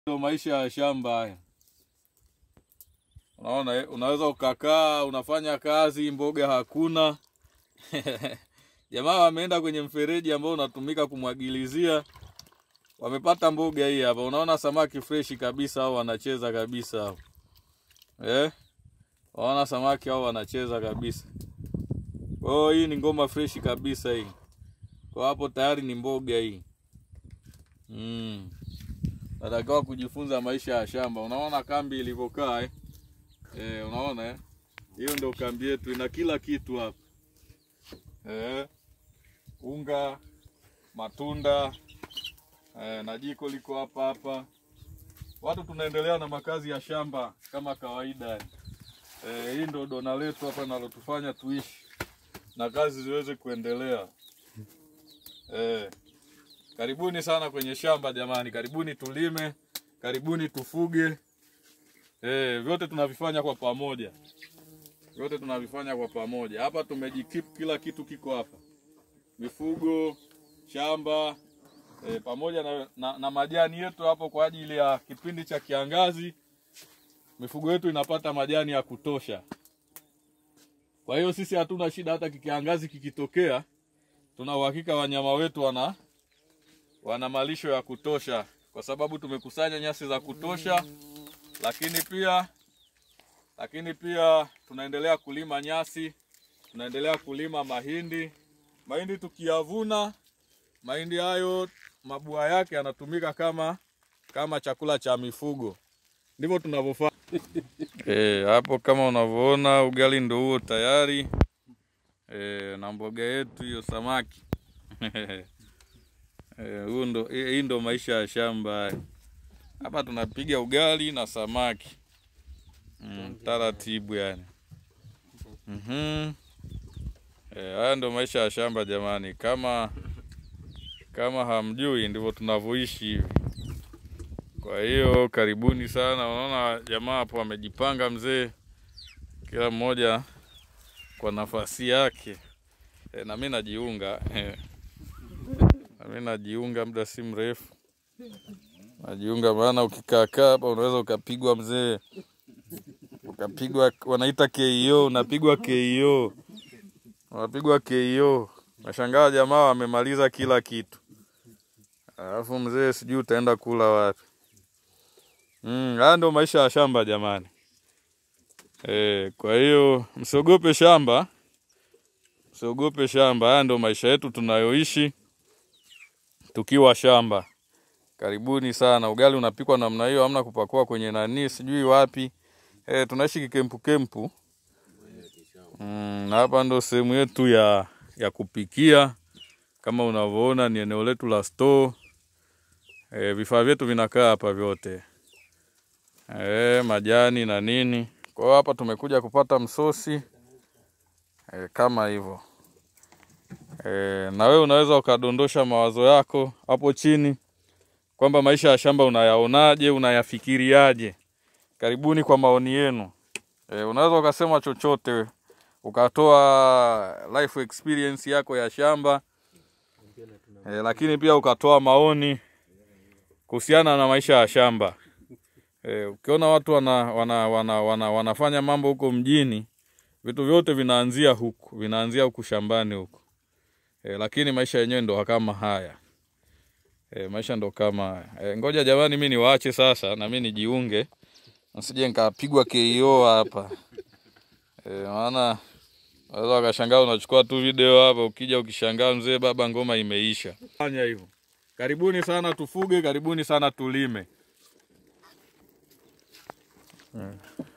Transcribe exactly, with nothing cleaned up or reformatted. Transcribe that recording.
Ndio maisha ya shamba haya. Unaona, unaweza ukakaa unafanya kazi, mboga hakuna. Jamaa wameenda kwenye mfereji ambao unatumika kumwagilizia. Wamepata mboga hii hapa. Unaona samaki fresh kabisa au wanacheza kabisa hapo. Eh? Unaona samaki hao wanacheza kabisa. Oh, hii ni ngoma fresh kabisa hii. Kwa hapo tayari ni mboga hii. Mm. Nataka kujifunza maisha ya shamba. Unaona kambi ilivyokaa eh? Eh, unaona eh? Hiyo ndio kambi yetu, ina kila kitu hapa. Eh? Unga, matunda, eh, na jiko liko hapa hapa. Watu tunaendelea na makazi ya shamba kama kawaida. Eh, hii ndio dona letu hapa nalotufanya tuishi na kazi ziweze kuendelea. Eh, karibuni sana kwenye shamba jamani, karibuni tulime, karibuni tufuge. Eh, vyote tunavifanya kwa pamoja. Vyote tunavifanya kwa pamoja. Hapa tumejikeep, kila kitu kiko hapa. Mifugo, shamba, eh, pamoja na, na, na majani yetu hapo kwa ajili ya kipindi cha kiangazi. Mifugo yetu inapata majani ya kutosha. Kwa hiyo sisi hatuna shida hata kiangazi kikitokea. Tuna uhakika wanyama wetu wana wana malisho ya kutosha kwa sababu tumekusanya nyasi za kutosha. Lakini pia lakini pia tunaendelea kulima nyasi, tunaendelea kulima mahindi. Mahindi tukiyavuna, mahindi hayo mabua yake yanatumika kama kama chakula cha mifugo. Ndivyo tunavyofanya. Eh, hapo kama unavyoona ugali ndio huo tayari. Eh, na mboga yetu hiyo samaki. Eh, huo ndo hii ndo maisha ya shamba. Hapa tunapiga ugali na samaki. Mm, taratibu yani. Mhm. Eh, haya ndo maisha ya shamba jamani. Kama kama hamjui ndivyo tunavyoishi hivi. Kwa hiyo karibuni sana. Unaona jamaa hapo wamejipanga mzee. Kila mmoja kwa nafasi yake. E, na mimi najiunga. E, na mimi najiunga muda si mrefu. Najiunga maana ukikaa kaa hapa unaweza ukapigwa mzee. Ukapigwa, wanaita K O, unapigwa K O. Unapigwa K O. Nashangaa jamaa wamemaliza kila kitu. Alafu mzee sijui utaenda kula wapi. Mm, haya ndio maisha ya shamba jamani. Eh, kwa hiyo msiogope shamba. Msiogope shamba. Haya ndio maisha yetu tunayoishi tukiwa shamba. Karibuni sana. Ugali unapikwa namna hiyo, hamna kupakua kwenye nani sijui wapi. Eh, tunaishi kikempu kempu. Mm, na hapa ndo sehemu yetu ya ya kupikia. Kama unavyoona ni eneo letu la store. Eh, vifaa vyetu vinakaa hapa vyote. Eh, majani na nini. Kwa hiyo hapa tumekuja kupata msosi. E, kama hivyo. E, na wewe unaweza ukadondosha mawazo yako hapo chini kwamba maisha ya shamba unayaonaje, unayafikiriaje. Karibuni kwa maoni yenu. E, unaweza ukasema chochote, ukatoa life experience yako ya shamba. E, lakini pia ukatoa maoni kuhusiana na maisha ya shamba. E, ukiona watu wana, wana, wana, wana, wanafanya mambo huko mjini, vitu vyote vinaanzia huku, vinaanzia huku shambani huku. E, lakini maisha yenyewe ndo kama haya. E, maisha ndo kama haya. E, ngoja jamani mimi niwaache sasa na mimi nijiunge. Nisije nikapigwa K O hapa. Eh, maana waweza wakashangaa unachukua tu video hapa ukija ukishangaa mzee baba ngoma imeisha. Fanya hivyo. Karibuni sana tufuge, karibuni sana tulime. Hmm.